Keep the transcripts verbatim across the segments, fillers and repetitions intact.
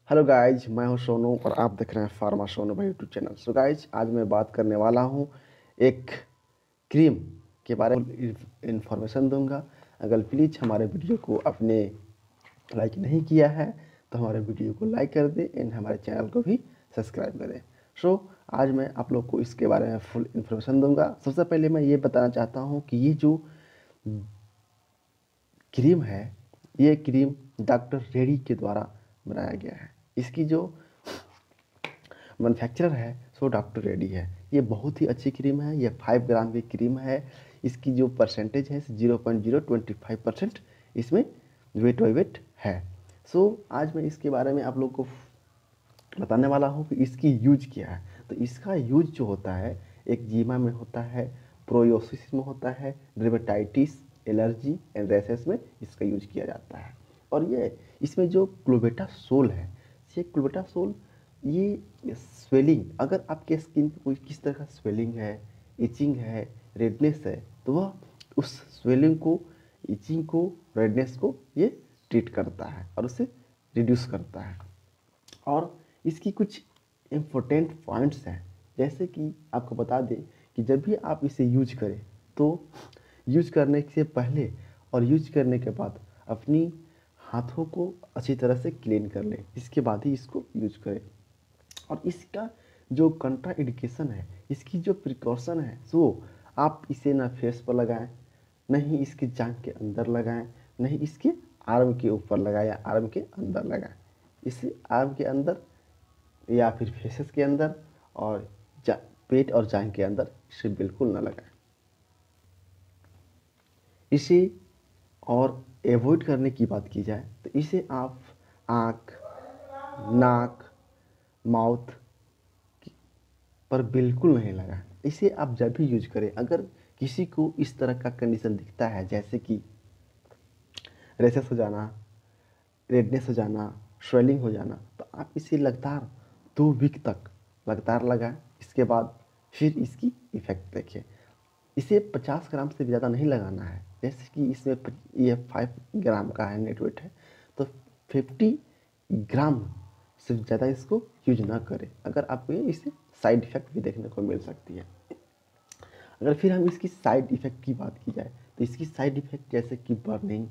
Hello guys, मैं हूं सोनू और आप देख रहे हैं फार्मा सोनू भाई यूट्यूब चैनल। सो गाइज, आज मैं बात करने वाला हूं एक क्रीम के बारे में इंफॉर्मेशन दूंगा। अगर प्लीज़ हमारे वीडियो को आपने लाइक नहीं किया है तो हमारे वीडियो को लाइक कर दें एंड हमारे चैनल को भी सब्सक्राइब करें। सो आज मैं आप लोग को इसके बारे में फुल इन्फॉर्मेशन दूंगा। सबसे पहले मैं ये बताना चाहता हूँ कि ये जो क्रीम है, ये क्रीम डॉक्टर रेड्डी के द्वारा बनाया गया है। इसकी जो मैन्युफैक्चरर है सो डॉक्टर रेड्डी है। ये बहुत ही अच्छी क्रीम है। ये फाइव ग्राम की क्रीम है। इसकी जो परसेंटेज है zero point zero twenty five percent इसमें वेट वेट है। सो आज मैं इसके बारे में आप लोग को बताने वाला हूँ कि इसकी यूज क्या है। तो इसका यूज जो होता है, एक जीमा में होता है, प्रोयोसिस में होता है, डेर्मेटाइटिस, एलर्जी एंड रैशेस में इसका यूज किया जाता है। और ये इसमें जो क्लोबेटासोल है, ये क्लोबेटासोल ये स्वेलिंग, अगर आपके स्किन पे कोई किस तरह का स्वेलिंग है, इचिंग है, रेडनेस है, तो वह उस स्वेलिंग को, इचिंग को, रेडनेस को ये ट्रीट करता है और उसे रिड्यूस करता है। और इसकी कुछ इम्पोर्टेंट पॉइंट्स हैं, जैसे कि आपको बता दें कि जब भी आप इसे यूज करें तो यूज करने से पहले और यूज करने के बाद अपनी हाथों को अच्छी तरह से क्लीन कर लें, इसके बाद ही इसको यूज करें। और इसका जो कंट्रा इंडिकेशन है, इसकी जो प्रिकॉशन है, सो आप इसे ना फेस पर लगाएं, नहीं इसकी जांघ के अंदर लगाएं, नहीं इसके आर्म के ऊपर लगाएं या आर्म के अंदर लगाएं। इसे आर्म के अंदर या फिर फेसेस के अंदर और पेट और जांघ के अंदर इसे बिल्कुल ना लगाएं। इसे और एवॉइड करने की बात की जाए तो इसे आप आँख, नाक, माउथ पर बिल्कुल नहीं लगाएं। इसे आप जब भी यूज करें, अगर किसी को इस तरह का कंडीशन दिखता है, जैसे कि रेशेस हो जाना, रेडनेस हो जाना, स्वेलिंग हो जाना, तो आप इसे लगातार दो वीक तक लगातार लगाएं। इसके बाद फिर इसकी इफ़ेक्ट देखें। इसे पचास ग्राम से ज़्यादा नहीं लगाना है, जैसे कि इसमें ये फाइव ग्राम का है, नेट वेट है, तो फिफ्टी ग्राम से ज़्यादा इसको यूज ना करें। अगर आपको ये इससे साइड इफ़ेक्ट भी देखने को मिल सकती है। अगर फिर हम इसकी साइड इफ़ेक्ट की बात की जाए तो इसकी साइड इफ़ेक्ट जैसे कि बर्निंग,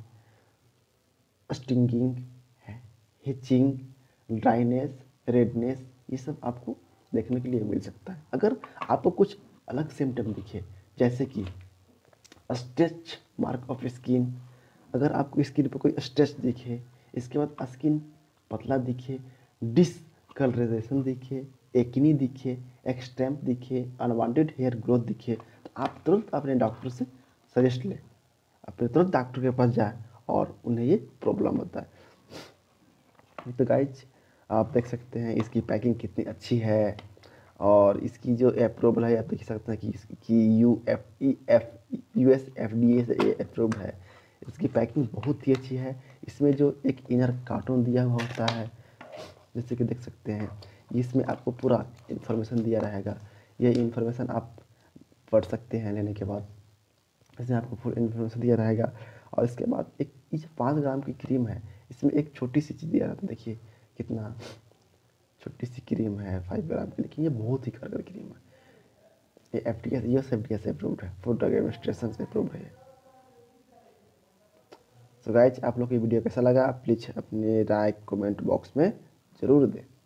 स्टिंगिंग है, हिचिंग, ड्राइनेस, रेडनेस, ये सब आपको देखने के लिए मिल सकता है। अगर आपको कुछ अलग सिम्टम दिखे, जैसे कि स्ट्रेच मार्क ऑफ स्किन, अगर आपको स्किन पर कोई स्ट्रेच दिखे, इसके बाद स्किन पतला दिखे, डिसकलरेशन दिखे, एक्नी दिखे, एक्सट्रैम्प दिखे, अनवांटेड हेयर ग्रोथ दिखे, तो आप तुरंत अपने डॉक्टर से सजेस्ट लें, अपने तुरंत डॉक्टर के पास जाएं और उन्हें ये प्रॉब्लम होता है। तो गाइज, आप देख सकते हैं इसकी पैकिंग कितनी अच्छी है और इसकी जो अप्रूवल है, आप देख सकते हैं कि इसकी U F E F U S F D A से ये अप्रूव्ड है। इसकी पैकिंग बहुत ही अच्छी है। इसमें जो एक इनर कार्टून दिया हुआ होता है, जैसे कि देख सकते हैं, इसमें आपको पूरा इन्फॉर्मेशन दिया रहेगा। ये इन्फॉर्मेशन आप पढ़ सकते हैं लेने के बाद। इसमें आपको फुल इन्फॉर्मेशन दिया रहेगा। और इसके बाद एक ये पाँच ग्राम की क्रीम है, इसमें एक छोटी सी चीज़ दिया रहता है। देखिए कितना छोटी सी क्रीम है, फाइव ग्राम की, लेकिन ये बहुत ही कारगर क्रीम है। ये F T S U S F D A से अप्रूव्ड है, फूड ड्रग एडमिनिस्ट्रेशन से अप्रूव्ड है। सो गाइज, आप लोग को ये वीडियो कैसा लगा, प्लीज़ अपने राय कमेंट बॉक्स में ज़रूर दें।